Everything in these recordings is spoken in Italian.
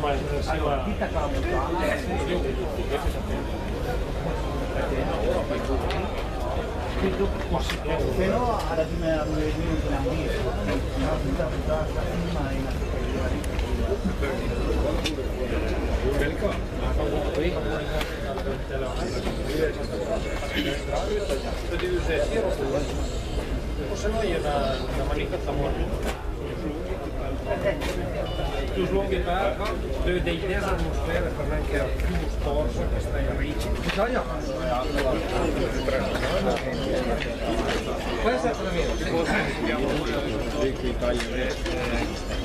ma si va. Però alla fine a lunedì non ce l'hanno visto, la prima è una o se no è una manicata morta. Più lunghi per dei atmosfere per anche più sporso che stai ricci. Questa è la mia.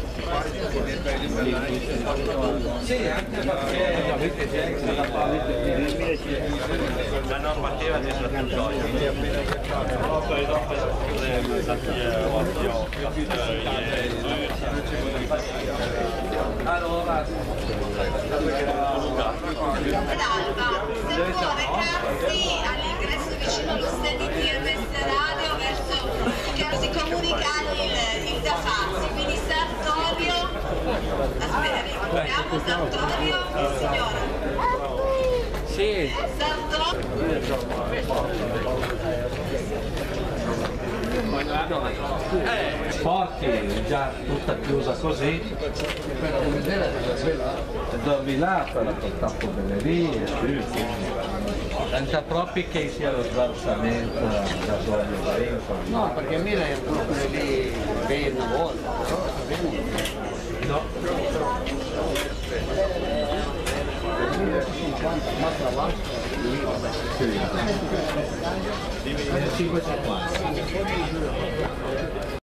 Sì, anche perché la normativa di statutoria. allora D'Alba, se può recarsi all'ingresso vicino allo stand di TMS Radio verso di comunicargli il da farsi, quindi Sartorio, aspetta, chiamo Sartorio e signora. sì. Sporchi, già tutta chiusa così, dormi là, però col tappo bellerie, senza proprio che sia lo sbalsamento a gasolio. No, perché a me è proprio lì ben una volta, però sta bene. No. 50, ma tra l'altro lì vabbè. 5,50.